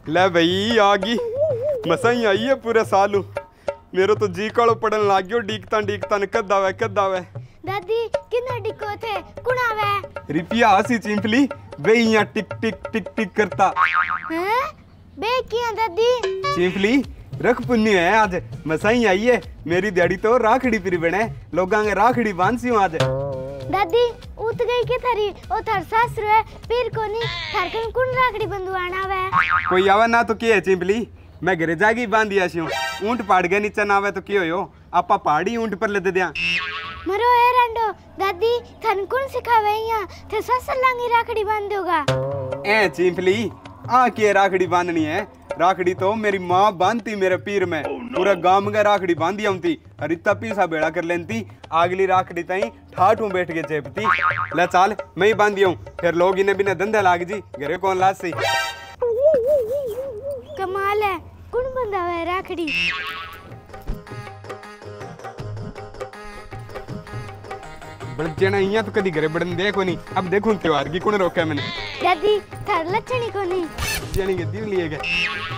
ले भाई आ गई मसा ही आई है पूरे सालू। मेरो तो जी कालो पड़न लाग गयो डीकता डीकता कद आवे। दादी किने डिको थे कुण आवे? रिपिया हसी चिंपली वे यहाँ टिक टिक टिक टिक करता। हैं बे किया दादी? चिंपली रख पुण्य है आज मसा ही आई है मेरी दिहाड़ी तो राखड़ी पिरी बने लोगां के राखड़ी बांधसी हूं आज। दादी उत गई के थारी ओ थार सासुर है पीर कोनी थारकन कुण राखड़ी बंधवाना वे? कोई आवे ना तो के है चिंपली मैं घरे जागी बांध दिया छी ऊंट पाड़ गए नीचे ना आवे तो के होयो आपा पहाड़ी ऊंट पर ले दे दिया। मरो ए रंडो दादी थन कुण सिखावे यहाँ थे ससुर लांगी राखड़ी बांध दोगा? ए चिंपली आ के राखड़ी बांधनी है राखड़ी तो मेरी माँ बांधती मेरे पीर में पूरा गांव में राखड़ी बांधी आती और इतना पीसा बेड़ा कर लेती अगली राखड़ी ताई ठाठ में बैठ के चेपती। ले चाल मैं ही बांधी हूँ फिर लोग इन्हें बिना धंधा लाग जी घरे कौन लाज सी। कमाल है कुण बंधावे है राखड़ी? बड़जना यहाँ तो कदी घरे बड़न देखो नहीं अब देखूं त्योहार की कौन रोका मैंने। दादी थार लक्षणी को नहीं जानी के दिल लिए गए।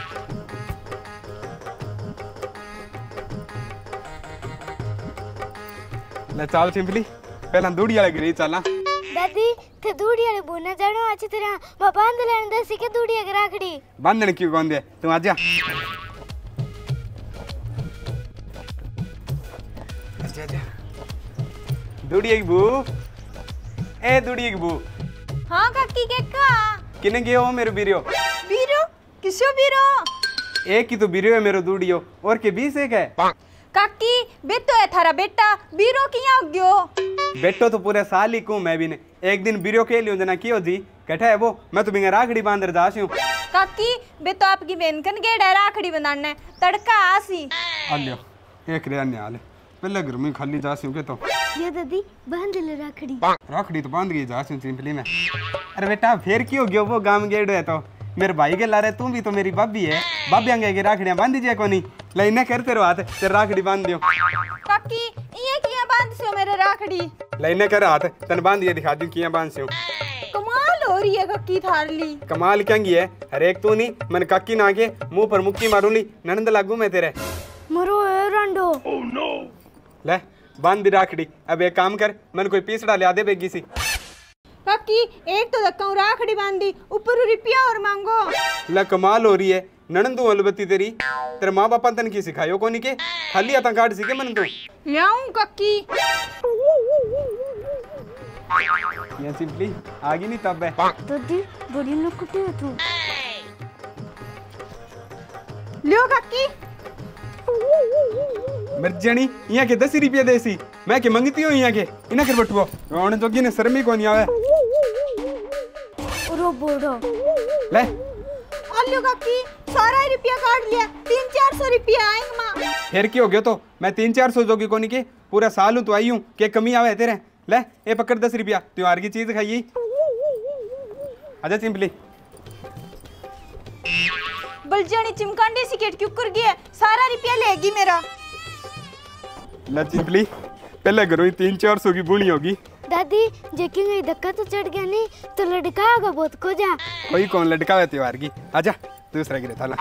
ले चाल चिंपली पहला दूड़ी वाले घरे चला। दादी थे दूड़ी वाले बोना जानो अच्छी तरह मैं बांध लेने दसी के दूड़ी की राखड़ी बांधने क्यों कौन दे तुम आजा। दूड़ी एक बू ए दूड़ी एक बू। हाँ काकी के का किने गयो मेरे बीरियो? बीरो किसो बीरो? एक ही तो बीरियो है मेरो दूड़ियो और के 20 एक है। काकी बेटो है थारा बेटा बीरो किया हो गयो? बेटो तो पूरे साल ही को मैं भी ने एक दिन बीरियो के लियो जना कियो जी कठा है वो मैं तो बिंगा राखड़ी बांधर जासी हूं। काकी बेटो आपकी बहन कन गेड़ा राखड़ी बनाने तड़का आसी आ लियो एक रे अन्य हाल पहले घर में खाली जासी हूं के तो ये दादी बांध ले राखड़ी। राखड़ी तो बांध गई जासी हूं चिंपली में। अरे बेटा फिर क्यों गयो वो गांव गेड़ो है तो मेरे भाई के लारे तू भी तो मेरी भाभी है भाभी आगे की राखड़ियां बांध दीजिए कोनी ले इन्हें करते रहो हाथ तेरे राखड़ी बांध दियो। काकी ये किया बांध से मेरे राखड़ी ले इन्हें कर हाथ तन बांध दिए दिखा दूं किया बांध से कमाल हो रही है काकी थारली। कमाल क्या है हर एक तू नहीं मन काकी ना के मुंह पर मुक्की मारूंगी ननंद लागू मैं तेरे। मरो ए रंडो ले बांध दी राखड़ी अब एक काम कर मन कोई पीसड़ा ले दे बेगी सी। काकी एक तो धक्का राखड़ी बांधी ऊपर रुपया और मांगो। ले कमाल हो रही है ननंदू अलबत्ती तेरी तेरे माँ बापा तन की सिखायो कोनी के खाली आता काट सीखे मन तो लाऊं काकी ये सिंपली आगे नहीं तब है दादी बड़ी नकुटी है तू। लियो काकी मर्जनी यहाँ के 10 रुपया देसी मैं के मंगती हूँ यहाँ के इन्हें कर बटुओ रोने जोगी ने शर्मी कोनी आवे। रो बोड़ो ले लियो काकी सारा रुपया काट लिया 300-400 रुपया आएंगे मां। फिर क्यों हो गया तो मैं 300-400 जोगी कोनी के पूरा साल हूँ तो आई हूँ के कमी आवे तेरे। ले ए पकड़ 10 रुपया त्योहार की चीज खाइए आजा चिंपली। बलजानी चिमकांडी सी केट क्यों कर गया सारा रुपया लेगी मेरा। ले चिंपली पहले घरों ही 300-400 की बुनी होगी। दादी जेकिंग गई धक्का तो चढ़ गया नहीं तो लड़का होगा बहुत को जा। कोई कौन लड़का है त्योहार की आजा दूसरा गिरे थाला।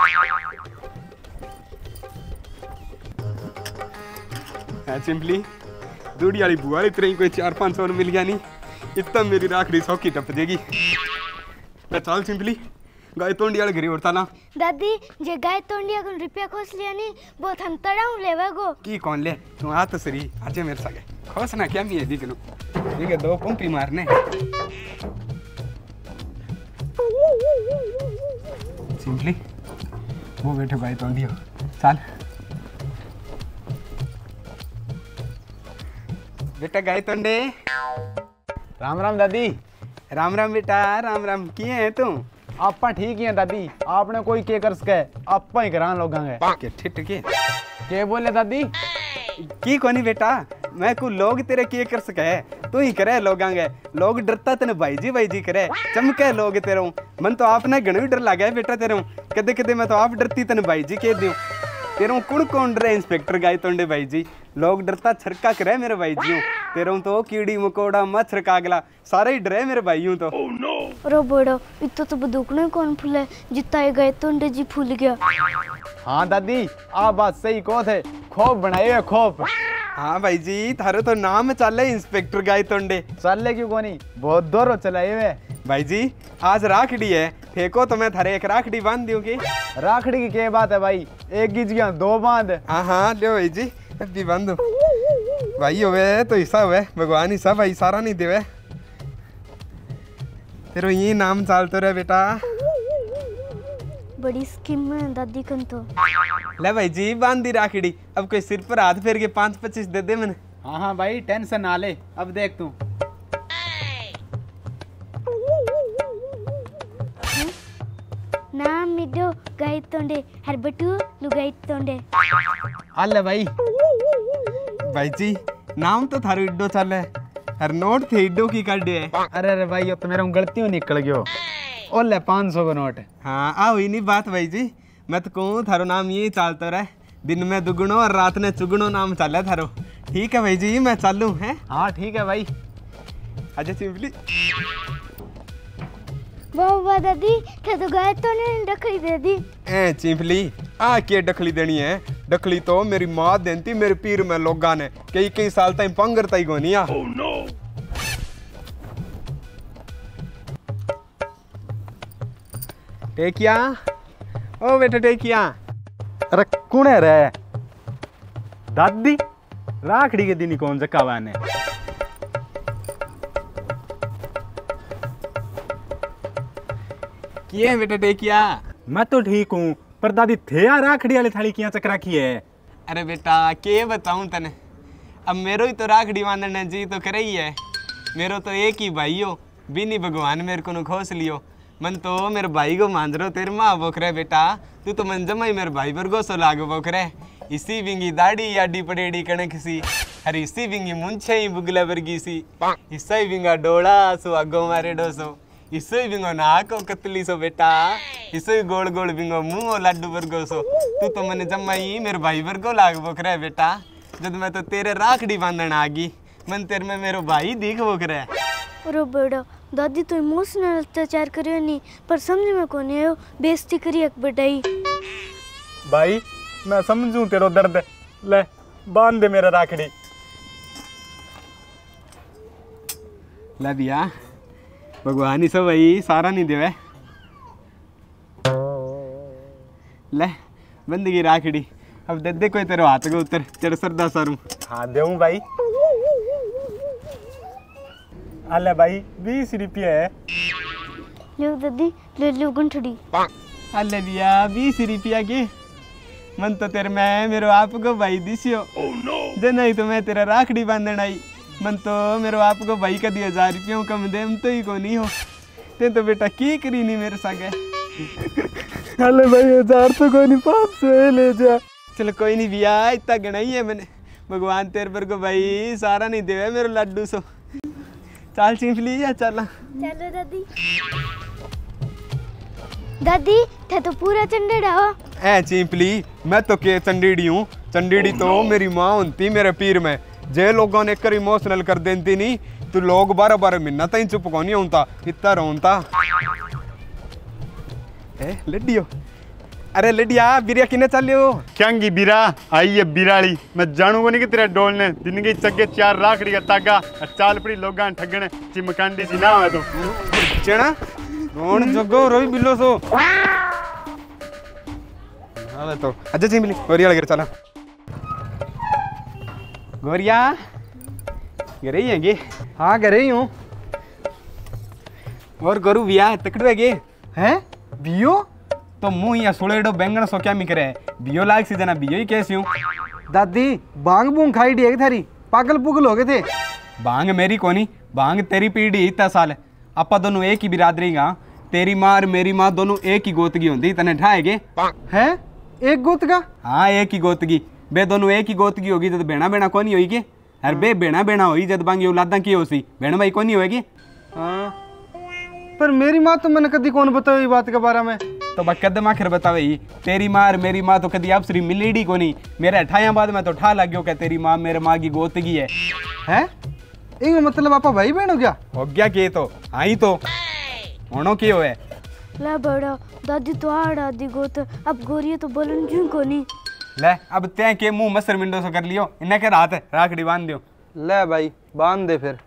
चिंपली दूड़ी वाली बुआ इतने ही कोई 400-500 मिल गया नहीं इतना मेरी राखड़ी सौखी टप देगी। चल चिंपली गाय तोंडी वाले घरे उड़ता ना। दादी जे गाय तोंडिया को रुपया खोस लिया नहीं बहुत हम तड़ाऊ लेवेगो की कौन ले तू आ तो सरी आजे मेरे सागे खोसना क्या मी है दी कनु ठीक है 2 पंपी मारने। सिंपली वो बैठे गाय तोंडी हो चल बेटा गाय तोंडे। राम राम दादी। राम राम बेटा राम राम किए है तुम? आपा ठीक ही है दादी आपने कोई के कर सके आपा ही करा लोगांगे के ठीक के बोले दादी की कोनी बेटा मैं को लोग तेरे के कर सके तू ही करे लोगांगे लोग डरता तने भाई जी करे चमके लोग तेरे मन तो आपने घणो डर लगा है बेटा तेरे कदे कदे मैं तो आप डरती तने भाई जी कह दूं तेरे कौन कौन डरे इंस्पेक्टर गाय तोंडे भाई जी लोग डरता छरका करे मेरे भाई जी। तेरों तो कीड़ी मकोड़ा मच्छर कागला सारे ही डरे मेरे भाइयों तो। रो बड़ो इतो तो बदुकने कौन फूले जितना ये गए तो जी फूल गया। हाँ दादी आप बात सही कहो थे, खोप बनाए हुए खोप। हाँ भाई जी थारे तो नाम चले इंस्पेक्टर गाय तोंडे। चल क्यों कोनी, बहुत दूर चलाए हुए। भाई जी आज राखड़ी है, फेंको तो मैं थारे एक राखड़ी बांध दूं की। राखड़ी की क्या बात है भाई, एक गिजिया दो बांध। हाँ हाँ लो भाई जी अभी बांधो। भाई होवे तो हिस्सा हुए भगवान हिस्सा भाई सारा नहीं देवे। तेरो ये नाम चालतो रे बेटा। बड़ी स्कीम है दादी कन तो। ले भाई जी बांध दी राखड़ी, अब कोई सिर पर हाथ फेर के 5-25 दे दे मैंने। हाँ हाँ भाई टेंशन ना ले, अब देख तू। नाम मिडो गाय तोंडे हर बटू लुगाई तोंडे। हाल भाई। भाई जी नाम तो थारो इड्डो चल है, हर नोट थे इड्डो की काटे है। अरे अरे भाई ये तो मेरा गलती निकल गयो। ओ ले 500 का नोट। हाँ आ हुई नहीं बात भाई जी, मैं तो कहूँ थारो नाम यही चालता रहे, दिन में दुगुनो और रात में चुगुनो नाम चले थारो। ठीक है भाई जी मैं चालू है। हाँ ठीक है भाई। अच्छा सिंपली वाह दादी थे तो गाय तो ने रखड़ी दे दी। ए चिंपली आ के डखली देनी है, डखली तो मेरी माँ देती मेरे पीर में लोगा ने कई कई साल तक पंगर तई गोनिया। टेकिया ओ बेटा टेकिया। अरे कौन है रे? दादी राखड़ी के दिन कौन जकावा ने? किए बेटा टेकिया? मैं तो ठीक हूँ, पर दादी थे यार राखड़ी वाली थाली किया चक्रा की है। अरे बेटा के बताऊं तने, अब मेरो ही तो राखड़ी बांधने जी तो करे ही है। मेरो तो एक ही भाई हो, बिनी भगवान मेरे को खोस लियो। मन तो मेरे भाई को मांझरो तेरे माँ बोखरे बेटा, तू तो मन जमा ही मेरे भाई बरगो सो लागो बोखरे। इसी बिंगी दाढ़ी याडी पड़ेड़ी कणक सी, अरे इसी बिंगी मुंछे ही बुगला वर्गी सी, इसा ही बिंगा डोला सो अगो मारे डोसो, इसो ही बिंगो नाको कतली सो बेटा, इसो ही गोल गोल बिंगो मुंह लड्डू वर्गो सो। तू तो मने जम्मा ही मेरे भाई वर्गो लाग बोखरे बेटा। जब मैं तो तेरे राखड़ी बांधन आ गई, मन तेरे में मेरो भाई दिख बोखरे। अरे बेटा दादी तो इमोशनल अत्याचार करियो नहीं, पर समझ में कोनी आयो, बेइज्जती करी एक बेटाई। भाई मैं समझूं तेरो दर्द, ले बांध दे मेरा राखड़ी। ला दिया भगवान ही सब भाई सारा नहीं देवे। ले बंदगी राखड़ी, अब दे दे कोई तेरे हाथ के उतर तेरे सरदा सरू। हाँ देऊं भाई। अले भाई 20 रुपये है। लो दादी ले लो गंठड़ी। अल्ले दिया 20 रुपया की, मन तो तेरे में मेरो आप को भाई दिसियो। जे नहीं तो मैं तेरा राखड़ी बांधन आई, मन तो मेरो आप को भाई का 1000 रुपयों कम दे तो ही को नहीं हो। ते तो बेटा की करी नहीं मेरे सागे। अले भाई 1000 तो कोई नहीं, 500 ले जा। चलो कोई नहीं भैया इतना गणा ही है मैंने, भगवान तेरे पर को भाई सारा नहीं देवे मेरे लड्डू सो। चाल चिंफली या चला। चलो दादी। दादी थे तो पूरा चंडेड़ा हो। ए चिंपली मैं तो के चंडीड़ी हूँ, चंडीड़ी तो मेरी माँ होती मेरे पीर में। जे लोगों ने कर इमोशनल कर देती नहीं तो लोग 12-12 महीना तक चुप को नहीं होता, इतना रोनता। ए लड्डियो, अरे लड्डिया बिरिया किने चलियो? क्यांगी बिरा आई है बिराली, मैं जानू को नहीं कि तेरे डोल ने दिन की चक्के 4 राखड़ी का तागा चाल पड़ी लोगां ठगने चिमकांडी सी ना है तो चेना रोन जगो रोई बिल्लो सो। हां तो अच्छा चिंपली गोरिया लगे चला। गोरिया घरे ही है गे? हाँ घरे ही हूँ। और गोरू बिया तकड़वे गे हैं बियो? तो मुंह या सुड़ेडो बैंगन सो क्या मिकरे बियो लाग सी जना बियो ही कैसी हूँ। दादी बांग बूंग खाई डी थारी, पागल पुगल हो गए थे। बांग मेरी कोनी, बांग तेरी पीढ़ी इतना साल आपा दोनों एक ही बिरादरी गा। तेरी माँ और मेरी माँ दोनों एक ही गोतगी होती, तने ठाएगे हैं? एक गोत का? हाँ एक ही गोतगी, बे दोनों एक ही गोतगी होगी जब बेना बेना कोनी होगी के। अरे बे बेना बेना होगी जब बांगी औलादा की होसी, बेना भाई कोनी होगी। हाँ पर मेरी माँ तो मैंने कभी कौन बताया बात के बारे में। तो बा कदम आखिर बतावे ही, तेरी माँ और मेरी माँ तो कभी आपसरी मिलेडी कोनी। मेरे 28 बाद में तो ठा लग गयो कि तेरी माँ मेरे माँ की गोतगी है। हैं? इंग मतलब आपा भाई बहन हो गया? हो गया के तो आई तो होनो की होए। ला बड़ा दादी तो आ दादी गोत अब गोरी तो बोलन क्यों कोनी। ले अब ते के मुंह मसर मिंडो से कर लियो, इन्हें के रात है राखड़ी बांध दियो। ले भाई बांध दे फिर।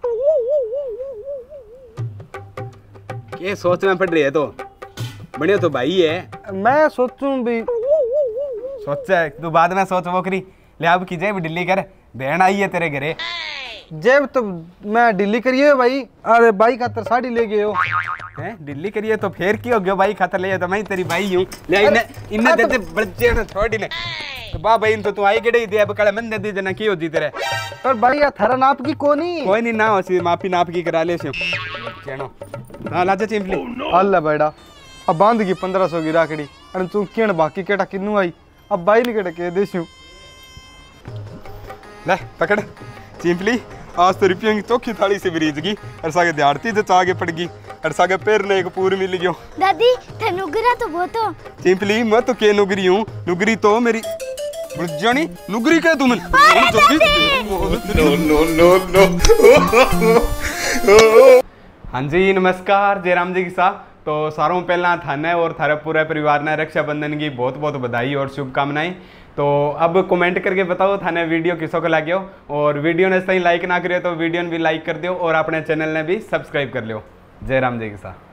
के सोच में पड़ रही है तो बढ़िया तो भाई है। मैं सोचूं भी सोचा तू बाद में सोच वो करी। ले अब की जेब ढीली कर, बहन आई है तेरे घरे। जेब तो मैं ढीली करिए भाई। अरे भाई खातर साड़ी ले गए हो हैं ढीली करिए तो फिर की हो गया भाई खातर ले तो मैं तेरी भाई हूं। ले इन्हें देते बच्चे ना छोड़ इन्हें तो बा बहन तो तू आई केड़े दे अब कल मन दे दी जना की होती तेरे। पर भाई या थारा नाप की कोनी कोई नहीं ना होसी माफी नाप की करा ले से चलो हां लाजा चिंपली। अल्लाह बेड़ा अब बांध की 1500 की राखड़ी अरे तू केण बाकी केटा किन्नू आई अब भाई ने केटा के देसियो। ले पकड़ चिंपली आज तो रुपयों की चौखी थाली से बिरीज गई और सागे दिहाड़ती जो आगे पड़ गई और सागे पैर ने एक पूर मिल गयो। दादी थे नुगरा तो बहुत हो। चिंपली मैं तो के नुगरी हूँ, नुगरी तो मेरी जानी नुगरी क्या तुम। हाँ जी नमस्कार जयराम जी के साथ। तो सारों पहला थाने और थारे पूरे परिवार ने रक्षाबंधन की बहुत बहुत बधाई और शुभकामनाएं। तो अब कमेंट करके बताओ थाने वीडियो किसों को लगे हो और वीडियो ने सही लाइक ना करियो तो वीडियो ने भी लाइक कर दियो और अपने चैनल ने भी सब्सक्राइब कर लियो। जयराम जी के साथ।